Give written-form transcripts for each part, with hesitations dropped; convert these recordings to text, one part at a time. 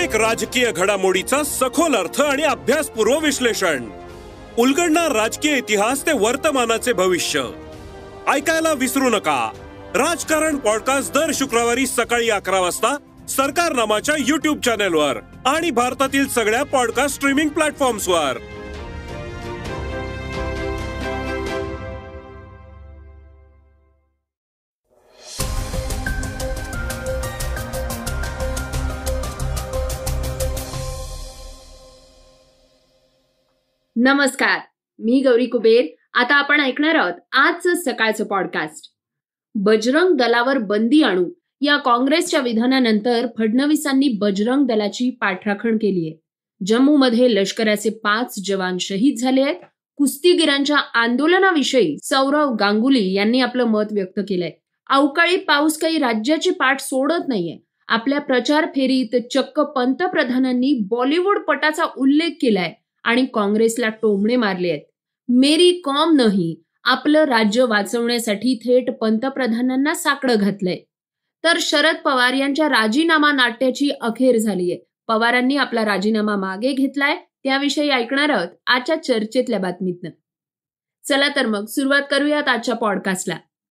प्रत्येक राजकीय घडामोडीचा सखोल अर्थ आणि अभ्यासपूर्व विश्लेषण. उलगडणार राजकीय इतिहास ते वर्तमानाचे भविष्य. ऐकायला विसरू नका राजकारण पॉडकास्ट दर शुक्रवारी सकाळी 11 वाजता सरकारनामाच्या YouTube चॅनेलवर आणि भारतातील सगळ्या पॉडकास्ट स्ट्रीमिंग प्लॅटफॉर्म्सवर. नमस्कार, मी गौरी कुबेर. आता आपण ऐकणार आहोत आजचं सकाळचं पॉडकास्ट. बजरंग दलावर बंदी आणू या काँग्रेसच्या विधानानंतर फडणवीसांनी बजरंग दलाची पाठराखण केली आहे. जम्मूमध्ये लष्कराचे 5 जवान शहीद झाले आहेत. कुस्तीगिरांच्या आंदोलनाविषयी सौरव गांगुली यांनी आपलं मत व्यक्त केलंय. अवकाळी पाऊस काही राज्याची पाठ सोडत नाहीये. आपल्या प्रचार फेरीत चक्क पंतप्रधानांनी बॉलिवूड पटाचा उल्लेख केलाय आणि काँग्रेसला टोमणे मारले आहेत. मेरी कॉम नाही, आपलं राज्य वाचवण्यासाठी थेट पंतप्रधानांना साकडं घातलंय. तर शरद पवार यांच्या राजीनामा नाट्याची अखेर झालीय. पवारांनी आपला राजीनामा मागे घेतलाय. त्याविषयी ऐकणार आहोत आजच्या चर्चेतल्या बातमीतनं. चला तर मग सुरुवात करूयात आजच्या पॉडकास्टला.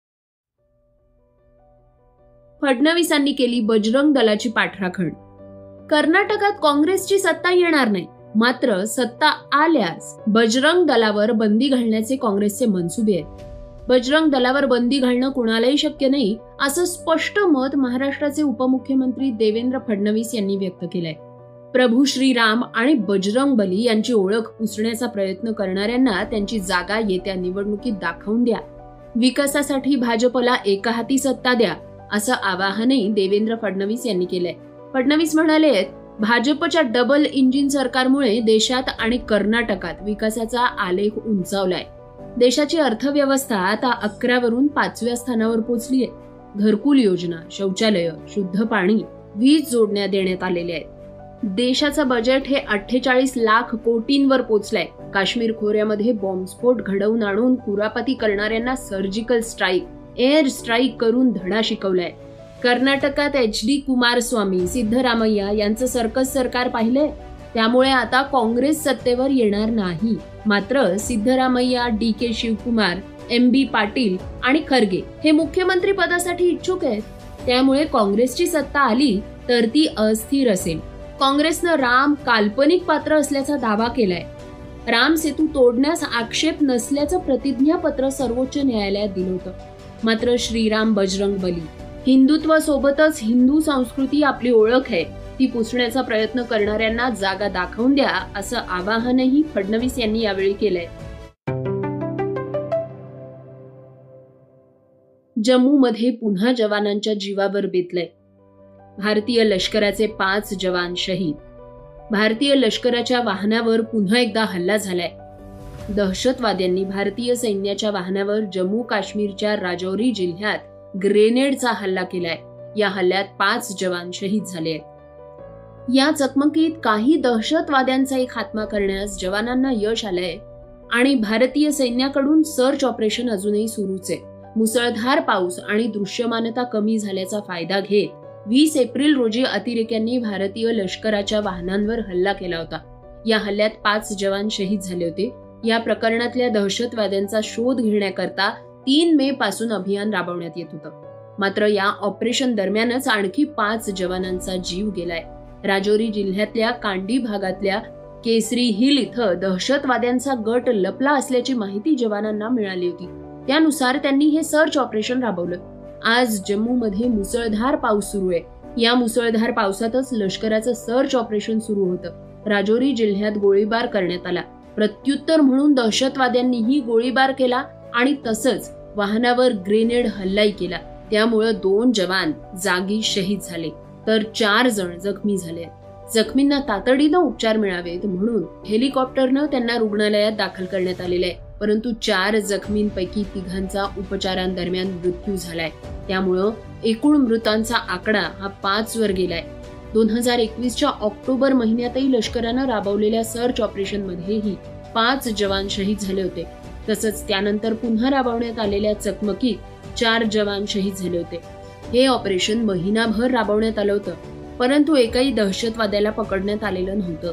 फडणवीसांनी केली बजरंग दलाची पाठराखण. कर्नाटकात काँग्रेसची सत्ता येणार नाही, मात्र सत्ता आल्यास बजरंग दलावर बंदी घालण्याचे काँग्रेसचे मनसुबे आहेत. बजरंग दलावर बंदी घालणं कुणालाही शक्य नाही असं स्पष्ट मत महाराष्ट्राचे उपमुख्यमंत्री देवेंद्र फडणवीस यांनी व्यक्त केलंय. प्रभू श्रीराम आणि बजरंग बली यांची ओळख पुसण्याचा प्रयत्न करणाऱ्यांना त्यांची जागा येत्या निवडणुकीत दाखवून द्या. विकासासाठी भाजपला एका हाती सत्ता द्या असं आवाहनही देवेंद्र फडणवीस यांनी केलंय. फडणवीस म्हणाले, भाजपच्या डबल इंजिन सरकारमुळे देशात आणि कर्नाटकात विकासाचा आलेख उंचावलाय. देशाची अर्थव्यवस्था आता 11 वरून 5व्या स्थानावर पोहोचलीय. घरकुल योजना, शौचालय, शुद्ध पाणी, वीज जोडण्या देण्यात आलेल्या आहेत. देशाचं बजेट हे 48 लाख कोटींवर पोहोचलंय. काश्मीर खोऱ्यामध्ये बॉम्बस्फोट घडवून आणून कुरापती करणाऱ्यांना सर्जिकल स्ट्राईक, एअर स्ट्राईक करून धडा शिकवलाय. कर्नाटकात HD कुमारस्वामी, सिद्धरामय्या यांचं सर्कस सरकार पाहिलंय. त्यामुळे आता काँग्रेस सत्तेवर येणार नाही. मात्र सिद्धरामय्या, DK शिवकुमार, MB पाटील आणि खरगे हे मुख्यमंत्री पदासाठी इच्छुक आहेत. त्यामुळे काँग्रेसची सत्ता आली तर ती अस्थिर असेल. काँग्रेसनं राम काल्पनिक पात्र असल्याचा दावा केलाय. राम सेतू तोडण्यास आक्षेप नसल्याचं प्रतिज्ञापत्र सर्वोच्च न्यायालयात दिलं होतं. मात्र श्रीराम बजरंग बली, हिंदुत्वासोबतच हिंदू संस्कृती आपली ओळख आहे, ती पुसण्याचा प्रयत्न करणाऱ्यांना जागा दाखवून द्या असं आवाहनही फडणवीस यांनी यावेळी केलंय. जम्मूमध्ये पुन्हा जवानांच्या जीवावर बेतलंय. भारतीय लष्कराचे 5 जवान शहीद. भारतीय लष्कराच्या वाहनावर पुन्हा एकदा हल्ला झालाय. दहशतवाद्यांनी भारतीय सैन्याच्या वाहनावर जम्मू काश्मीरच्या राजौरी जिल्ह्यात ग्रेनेडचा हल्ला केलाय. या हल्ल्यात 5 जवान शहीद झाले आहेत. या चकमकीत काही दहशतवाद्यांचा खात्मा करण्यास जवानांना यश आलंय आणि भारतीय सैन्याकडून सर्च ऑपरेशन अजूनही सुरूच आहे. मुसळधार पाऊस आणि दृश्यमानता कमी झाल्याचा फायदा घेत 20 एप्रिल रोजी अतिरेक्यांनी भारतीय लष्कराच्या वाहनांवर हल्ला केला होता. या हल्ल्यात 5 जवान शहीद झाले होते. या प्रकरणातल्या दहशतवाद्यांचा शोध घेण्याकरता 3 मे पासून अभियान राबवण्यात येत होतं. मात्र या ऑपरेशन दरम्यानच आणखी 5 जवानांचा जीव गेलाय. राजौरी जिल्ह्यातल्या कांडी भागातल्या केसरी हिल इथं दहशतवाद्यांचा गट लपला असल्याची माहिती जवानांना मिळाली होती. त्यानुसार त्यांनी हे सर्च ऑपरेशन राबवलं. आज जम्मूमध्ये मुसळधार पाऊस सुरू आहे. या मुसळधार पावसातच लष्कराचं सर्च ऑपरेशन सुरू होतं. राजौरी जिल्ह्यात गोळीबार करण्यात आला. प्रत्युत्तर म्हणून दहशतवाद्यांनीही गोळीबार केला आणि तसंच वाहनावर ग्रेनेड हल्लाही केला. त्यामुळे 2 जवान जागी शहीद झाले तर 4 जण जखमी झाले. जखमींना तातडीनं उपचार मिळावेत म्हणून हेलिकॉप्टरनं त्यांना रुग्णालयात दाखल करण्यात आलेलं आहे. परंतु 4 जखमींपैकी 3घांचा उपचारांदरम्यान मृत्यू झालाय. त्यामुळं एकूण मृतांचा आकडा हा 5 वर गेलाय. 2021च्या ऑक्टोबर महिन्यातही लष्करानं राबवलेल्या सर्च ऑपरेशनमध्येही 5 जवान शहीद झाले होते. तसंच त्यानंतर पुन्हा राबवण्यात आलेल्या चकमकीत 4 जवान शहीद झाले होते. हे ऑपरेशन महिनाभर राबवण्यात आलं होतं. परंतु एकाही दहशतवाद्याला पकडण्यात आलेलं नव्हतं.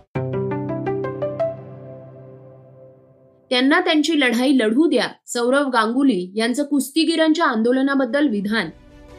त्यांना त्यांची लढाई लढू द्या, सौरव गांगुली यांचं कुस्तीगीरांच्या आंदोलनाबद्दल विधान.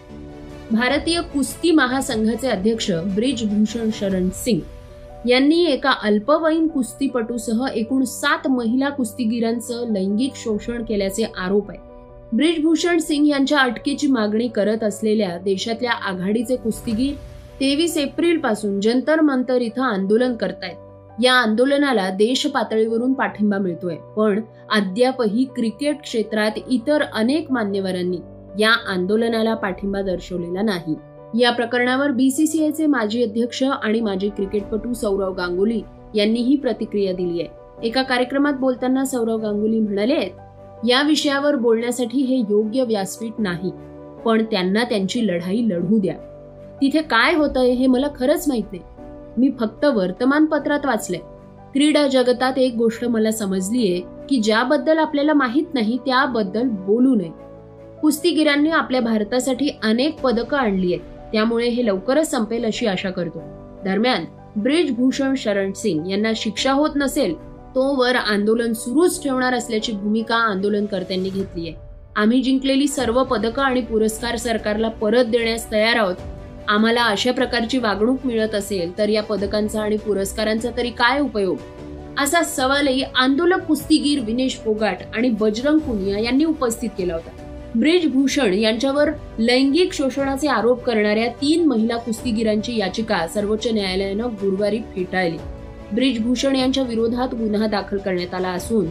भारतीय कुस्ती महासंघाचे अध्यक्ष ब्रिजभूषण शरण सिंग यांनी एका अल्पवयीन कुस्तीपटूसह एकूण 7 महिला कुस्तीगीरांचं लैंगिक शोषण केल्याचे आरोप आहे. ब्रिजभूषण सिंग यांच्या अटकेची मागणी करत असलेल्या देशातल्या आघाडीचे कुस्तीगीर 23 एप्रिल पासून जंतर मंतर इथं आंदोलन करतायत. या आंदोलनाला देश पातळीवरून पाठिंबा मिळतोय, पण अद्यापही क्रिकेट क्षेत्रात इतर अनेक मान्यवरांनी या आंदोलनाला पाठिंबा दर्शवलेला नाही. या प्रकरणावर बीसीसीआयचे माजी अध्यक्ष आणि माजी क्रिकेटपटू सौरव गांगुली यांनीही प्रतिक्रिया दिली आहे. एका कार्यक्रमात बोलताना सौरव गांगुली म्हणाले, या विषयावर बोलण्यासाठी हे योग्य व्यासपीठ नाही, पण त्यांना त्यांची लढाई लढू द्या. तिथे काय होतंय हे मला खरंच माहित नाही. मी फक्त वर्तमानपत्रात वाचलंय. क्रीडा जगतात एक गोष्ट मला समजलीये की ज्याबद्दल आपल्याला माहित नाही त्याबद्दल बोलू नये. कुस्तीगीरांनी आपल्या भारतासाठी अनेक पदकं आणली आहेत, त्यामुळे हे लवकरच संपेल अशी आशा करतो. दरम्यान ब्रिजभूषण शरण सिंग यांना शिक्षा होत नसेल तोवर आंदोलन सुरूच ठेवणार असल्याची भूमिका आंदोलनकर्त्यांनी घेतली आहे. आम्ही जिंकलेली सर्व पदकं आणि पुरस्कार सरकारला परत देण्यास तयार आहोत. आम्हाला अशा प्रकारची वागणूक मिळत असेल तर या पदकांचा आणि पुरस्कारांचा तरी काय उपयोग, असा सवालही आंदोलक कुस्तीगीर विनेश फोगाट आणि बजरंग पुनिया यांनी उपस्थित केला होता. ब्रिजभूषण यांच्यावर लैंगिक शोषणाचे आरोप करणाऱ्या 3 महिला कुस्तीगीरांची याचिका सर्वोच्च न्यायालयानं गुरुवारी फेटाळली. ब्रिजभूषण यांच्या विरोधात गुन्हा दाखल करण्यात आला असून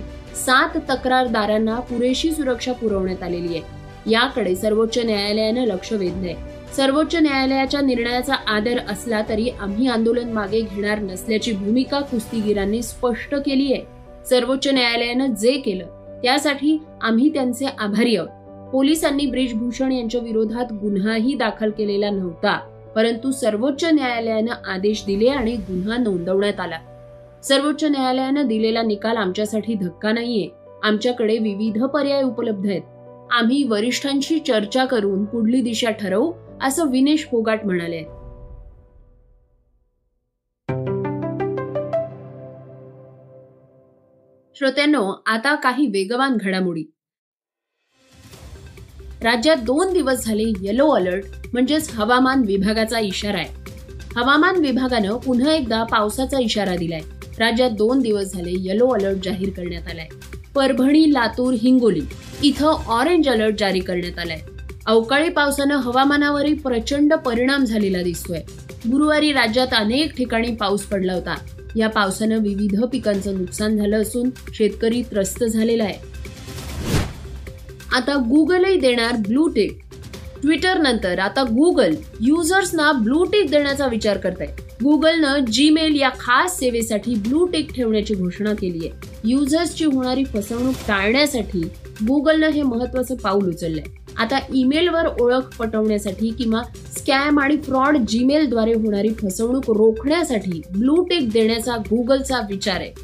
7 तक्रारदारांना पुरेशी सुरक्षा पुरवण्यात आलेली आहे. याकडे सर्वोच्च न्यायालयानं लक्ष वेधलंय. सर्वोच्च न्यायालयाच्या निर्णयाचा आदर असला तरी आम्ही आंदोलन मागे घेणार नसल्याची भूमिका कुस्तीगीरांनी स्पष्ट केली आहे. सर्वोच्च न्यायालयानं जे केलं त्यासाठी आम्ही त्यांचे आभारी आहोत. पोलिसांनी ब्रिजभूषण यांच्या विरोधात गुन्हाही दाखल केलेला नव्हता, परंतु सर्वोच्च न्यायालयानं आदेश दिले आणि गुन्हा नोंदवण्यात आला. सर्वोच्च न्यायालयानं दिलेला निकाल आमच्यासाठी धक्का नाहीये. आमच्याकडे विविध पर्याय उपलब्ध आहेत. आम्ही वरिष्ठांशी चर्चा करून पुढली दिशा ठरवू, असं विनेश फोगाट म्हणाले. श्रोत्यांनो, आता काही वेगवान घडामोडी. राज्यात 2 दिवस झाले येलो अलर्ट म्हणजेच हवामान विभागाचा इशारा आहे. हवामान विभागानं पुन्हा एकदा पावसाचा इशारा दिलाय. राज्यात 2 दिवस झाले येलो अलर्ट जाहीर करण्यात आलाय. परभणी, लातूर, हिंगोली इथं ऑरेंज अलर्ट जारी करण्यात आलाय. अवकाळी पावसानं हवामानावरही प्रचंड परिणाम झालेला दिसतोय. गुरुवारी राज्यात अनेक ठिकाणी पाऊस पडला होता. या पावसानं विविध पिकांचं नुकसान झालं असून शेतकरी त्रस्त झालेला आहे. आता गुगलही देणार ब्लू टिक. ट्विटर नंतर आता गुगल युजर्सना ब्लू टिक देण्याचा विचार करत आहे. गुगलनं जीमेल या खास सेवेसाठी ब्लू टिक ठेवण्याची घोषणा केली आहे. युजर्सची होणारी फसवणूक टाळण्यासाठी गुगलनं हे महत्त्वाचं पाऊल उचललंय. आता ईमेलवर ओळख पटवण्यासाठी किंवा स्कॅम आणि फ्रॉड जीमेलद्वारे होणारी फसवणूक रोखण्यासाठी ब्लू टिक देण्याचा गुगलचा विचार आहे.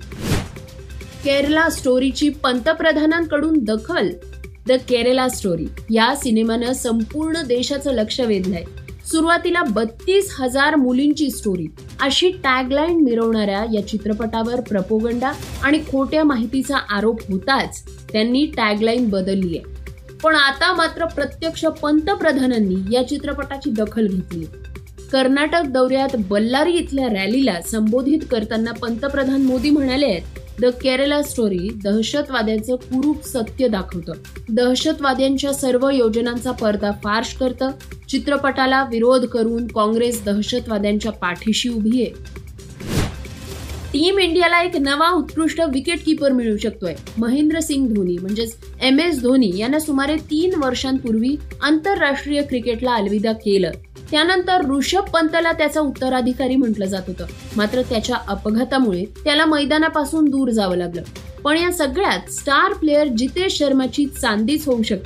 केरला स्टोरीची पंतप्रधानांकडून दखल. द केरला स्टोरी या सिनेमानं संपूर्ण देशाचं लक्ष वेधलंय. सुरुवातीला 32,000 मुलींची स्टोरी अशी टॅगलाईन मिरवणाऱ्या या चित्रपटावर प्रोपगंडा आणि खोट्या माहितीचा आरोप होताच त्यांनी टॅगलाईन बदलली आहे. पण आता मात्र प्रत्यक्ष पंतप्रधानांनी या चित्रपटाची दखल घेतली. कर्नाटक दौऱ्यात बल्लारी इथल्या रॅलीला संबोधित करताना पंतप्रधान मोदी म्हणाले, द केरला स्टोरी दहशतवाद्यांचं कुरूप सत्य दाखवतं. दहशतवाद्यांच्या सर्व योजनांचा पर्दाफाश करतं. चित्रपटाला विरोध करून काँग्रेस दहशतवाद्यांच्या पाठीशी उभी आहे. टीम इंडियाला एक नवा उत्कृष्ट विकेट कीपर मिळू शकतोय. महेंद्रसिंग धोनी म्हणजेच MS धोनी यांना सुमारे 3 वर्षांपूर्वी आंतरराष्ट्रीय क्रिकेटला अलविदा केलं. त्यानंतर ऋषभ पंतला त्याचा उत्तराधिकारी म्हटलं जात होतं. मात्र त्याच्या अपघातामुळे त्याला मैदानापासून दूर जावं लागलं. पण या सगळ्यात स्टार प्लेअर जितेश शर्माची चांदीच होऊ शकते.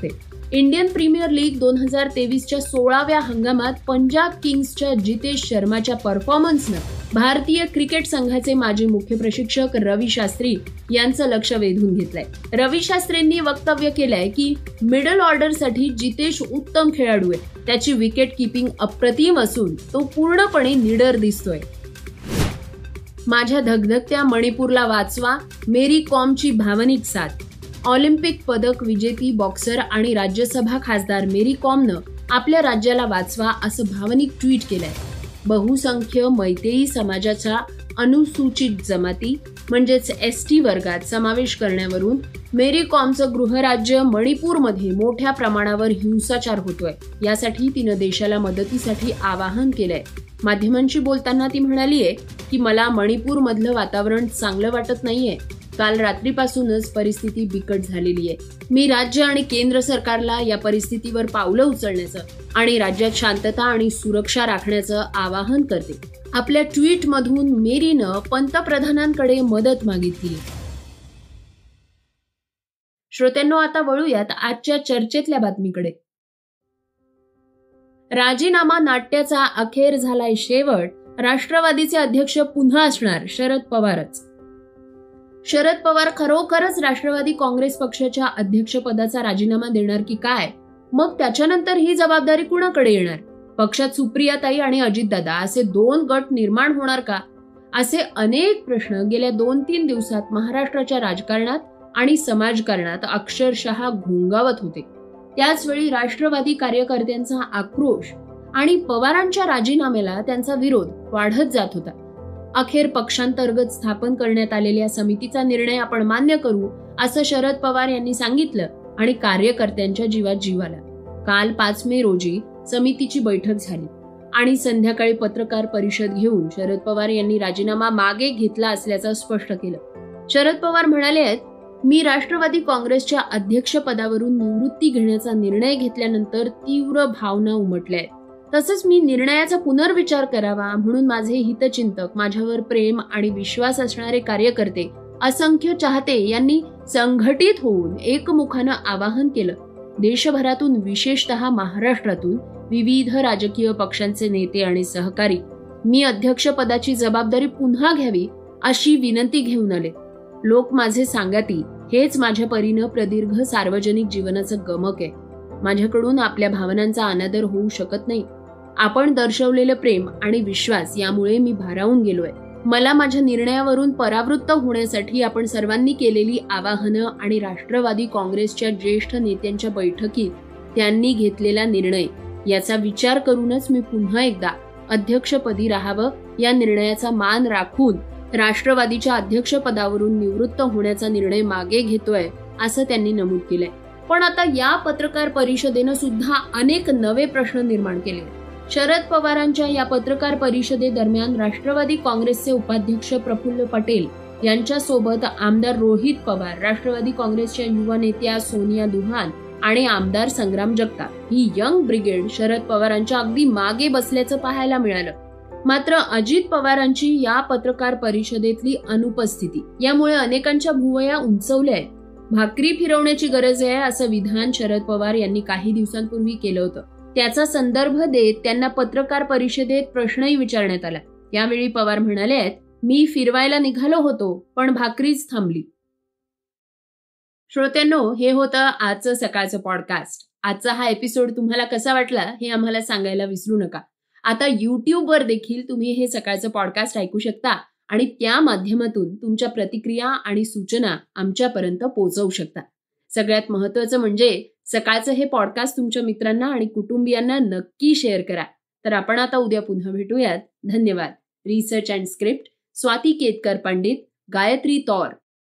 इंडियन प्रीमियर लीग 2023च्या 16व्या हंगामात पंजाब किंग्सच्या जितेश शर्माच्या परफॉर्मन्सनं भारतीय क्रिकेट संघाचे माजी मुख्य प्रशिक्षक रवी शास्त्री यांचं लक्ष वेधून घेतलंय. रवी शास्त्रींनी वक्तव्य केलंय की मिडल ऑर्डरसाठी जितेश उत्तम खेळाडू आहे. त्याची विकेट किपिंग अप्रतिम असून तो पूर्णपणे निडर दिसतोय. माझ्या धगधगत्या मणिपूरला वाचवा, मेरी कॉमची भावनिक साथ. ऑलिम्पिक पदक विजेती बॉक्सर आणि राज्यसभा खासदार मेरी कॉमनं आपल्या राज्याला वाचवा असं भावनिक ट्विट केलंय. बहुसंख्य मैतेई समाजाच्या अनुसूचित जमाती म्हणजेच ST वर्गात समावेश करण्यावरून मेरी कॉमचं गृहराज्य मणिपूरमध्ये मोठ्या प्रमाणावर हिंसाचार होतोय. यासाठी तिनं देशाला मदतीसाठी आवाहन केलंय. माध्यमांशी बोलताना ती म्हणालीये की मला मणिपूरमधलं वातावरण चांगलं वाटत नाहीये. काल रात्रीपासूनच परिस्थिती बिकट झालेली आहे. मी राज्य आणि केंद्र सरकारला या परिस्थितीवर पावलं उचलण्याचं आणि राज्यात शांतता आणि सुरक्षा राखण्याचं आवाहन करते. आपल्या ट्विटमधून मेरीनं पंतप्रधानांकडे मदत मागितली. श्रोत्यांनो, आता वळूयात आजच्या चर्चेतल्या बातमीकडे. राजीनामा नाट्याचा अखेर झालाय शेवट. राष्ट्रवादीचे अध्यक्ष पुन्हा असणार शरद पवारच. शरद पवार खरोखरच राष्ट्रवादी काँग्रेस पक्षाच्या अध्यक्षपदाचा राजीनामा देणार की काय? मग त्याच्यानंतर ही जबाबदारी कुणाकडे येणार? पक्षात सुप्रियाताई आणि अजितदादा असे 2 गट निर्माण होणार का? असे अनेक प्रश्न गेल्या 2-3 दिवसात महाराष्ट्राच्या राजकारणात आणि समाजकारणात अक्षरशः घोंगावत होते. त्याचवेळी राष्ट्रवादी कार्यकर्त्यांचा आक्रोश आणि पवारांच्या राजीनाम्याला त्यांचा विरोध वाढत जात होता. अखेर पक्षांतर्गत स्थापन करण्यात आलेल्या समितीचा निर्णय आपण मान्य करू असं शरद पवार यांनी सांगितलं आणि कार्यकर्त्यांच्या जीवात जीव आला. काल 5 मे रोजी समितीची बैठक झाली आणि संध्याकाळी पत्रकार परिषद घेऊन शरद पवार यांनी राजीनामा मागे घेतला असल्याचं स्पष्ट केलं. शरद पवार म्हणाले आहेत, मी राष्ट्रवादी काँग्रेसच्या अध्यक्षपदावरून निवृत्ती घेण्याचा निर्णय घेतल्यानंतर तीव्र भावना उमटल्या आहेत. तसंच मी निर्णयाचा पुनर्विचार करावा म्हणून माझे हितचिंतक, माझ्यावर प्रेम आणि विश्वास असणारे कार्यकर्ते, असंख्य चाहते यांनी संघटित होऊन एकमुखानं आवाहन केलं. देशभरातून विशेषतः महाराष्ट्रातून विविध राजकीय पक्षांचे नेते आणि सहकारी मी अध्यक्षपदाची जबाबदारी पुन्हा घ्यावी अशी विनंती घेऊन आले. लोक माझे सांगाती हेच माझ्या परीनं प्रदीर्घ सार्वजनिक जीवनाचं गमक आहे. माझ्याकडून आपल्या भावनांचा अनादर होऊ शकत नाही. आपण दर्शवलेलं प्रेम आणि विश्वास यामुळे मी भारावून गेलोय. मला माझ्या निर्णयावरून परावृत्त होण्यासाठी आपण सर्वांनी केलेली आवाहनं आणि राष्ट्रवादी काँग्रेसच्या ज्येष्ठ नेत्यांच्या बैठकीत त्यांनी घेतलेला निर्णय याचा विचार करूनच मी पुन्हा एकदा अध्यक्षपदी राहावं या निर्णयाचा मान राखून राष्ट्रवादीच्या अध्यक्षपदावरून निवृत्त होण्याचा निर्णय मागे घेतोय असं त्यांनी नमूद केलंय. पण आता या पत्रकार परिषदेनं सुद्धा अनेक नवे प्रश्न निर्माण केले. शरद पवारांच्या या पत्रकार परिषदेदरम्यान राष्ट्रवादी काँग्रेसचे उपाध्यक्ष प्रफुल्ल पटेल यांच्यासोबत आमदार रोहित पवार, राष्ट्रवादी काँग्रेसच्या युवा नेत्या सोनिया दुहान आणि आमदार संग्राम जगताप ही यंग ब्रिगेड शरद पवारांच्या अगदी मागे बसल्याचं पाहायला मिळालं. मात्र अजित पवारांची या पत्रकार परिषदेतली अनुपस्थिती यामुळे अनेकांच्या भुवया उंचवल्या आहेत. भाकरी फिरवण्याची गरज आहे असं विधान शरद पवार यांनी काही दिवसांपूर्वी केलं होतं. त्याचा संदर्भ देत त्यांना पत्रकार परिषदेत प्रश्नही विचारण्यात आला. यावेळी पवार म्हणाले आहेत, मी फिरवायला निघालो होतो पण भाकरीच थांबली. श्रोत्यांनो, हे होतं आजचं सकाळचं पॉडकास्ट. आजचा हा एपिसोड तुम्हाला कसा वाटला हे आम्हाला सांगायला विसरू नका. आता YouTubeवर देखील तुम्ही हे सकाळचं पॉडकास्ट ऐकू शकता आणि त्या माध्यमातून तुमच्या प्रतिक्रिया आणि सूचना आमच्यापर्यंत पोहोचवू शकता. सगळ्यात महत्त्वाचं म्हणजे सकाळचं हे पॉडकास्ट तुमच्या मित्रांना आणि कुटुंबियांना नक्की शेअर करा. तर आपण आता उद्या पुन्हा भेटूयात. धन्यवाद. Research and script Swati Ketkar Pandit, Gayatri Taur.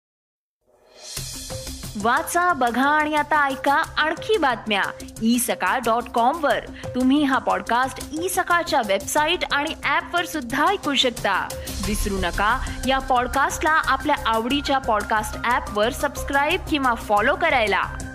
वाचा, बघा आणि आता ऐका आणखी बातम्या isakal.com वर. तुम्ही हा पॉडकास्ट isakal वेबसाईट आणि ऍपवर सुद्धा ऐकू शकता. विसरू नका, या पॉडकास्टला आपल्या आवडीच्या पॉडकास्ट ऍपवर सबस्क्राईब किंवा फॉलो करायला.